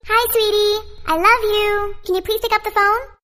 Hi, sweetie. I love you. Can you please pick up the phone?